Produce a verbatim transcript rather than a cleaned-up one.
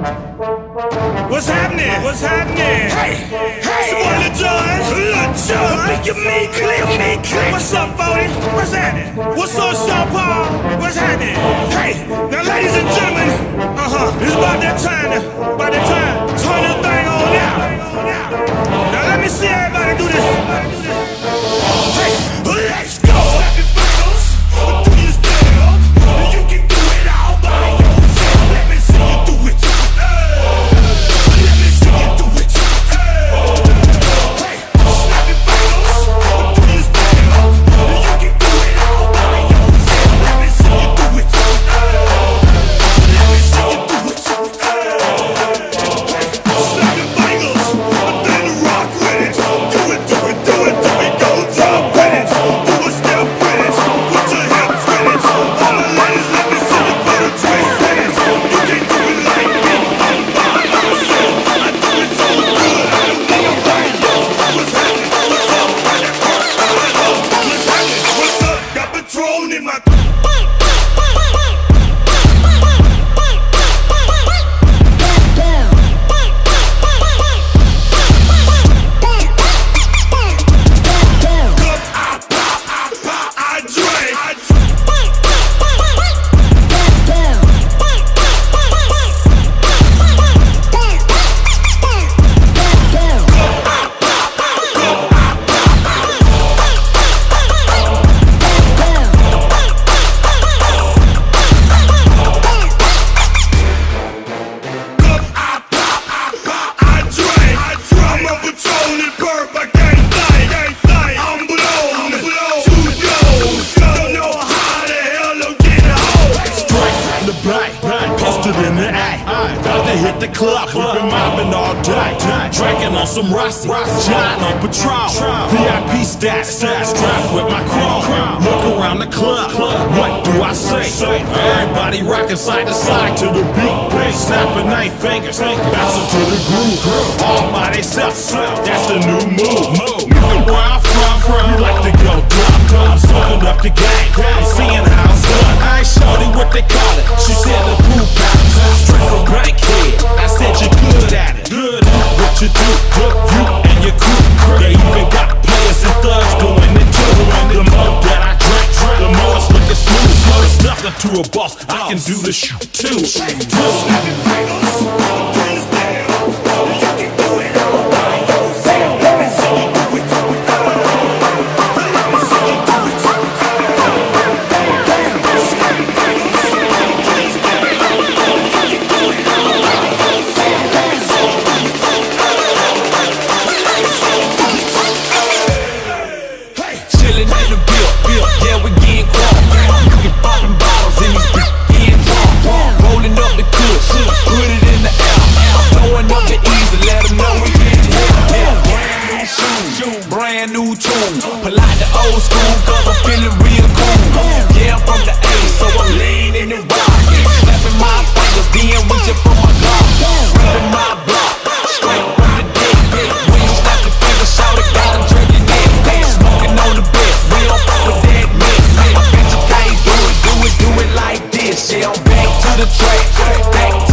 What's happening? What's happening? Hey, hey, it's your boy Lil Jon. Lil Jon, make your me clear, me clear. What's up, Bodie? What's happening? What's up, Sean Paul? What's happening? Hey, now ladies and gentlemen, uh-huh, it's about that time, about that time. Turn this thing on out. Now let me see everybody do this. Hey, let's go. Snap your fingers, do your step. You can do it all by yourself. Let me see you do it. Let me see you do it. Hey, snap your fingers, do your step. You can do it all by yourself. Let me see you do it. Let me see you do it. Snap your fingers, then rock with it. Do it, do it, do it, do it. Go drop with it. Do a step with it. Put your hips with it. All the ladies, let me see you put a twist with it. You can't do it like me. I'm by myself. I do it so good. I don't need nobody else. What's happening? What's up? What's happening? What's up? Got Patron in my. Hit the club, we've been mobbing all day, drinking on some Rossi, John on Patron, V I P stats, strapped with my chrome. Look around the club, what do I say? Everybody rocking side to side to the beat, snapping nine fingers, bouncing to the groove, all by themselves. That's the new move. Where I'm from, you like to go dumb. I'm soaking up the game, I'm seeing how it's done. I ain't shorty what they call it. She said the poop out, straight from Bankhead. I said you're good at it, good at what you do, you and your crew. They even got players and thugs doing it too. The more that I drink, the more it's looking smooth. It's nothing to a boss, I can do the shit too. Brand new tune, polite the old school, cause I'm feeling real cool. Yeah, I'm from the A, so I'm leaning and rocking, slapping my fingers, then reaching for my Glock, ripping my block, straight from the dick. When you snap your fingers, shout it, got 'em drinking it, smoking on the best, we don't fuck with that mess. I bet you can't do it, do it, do it like this. Yeah, I'm back to the track, back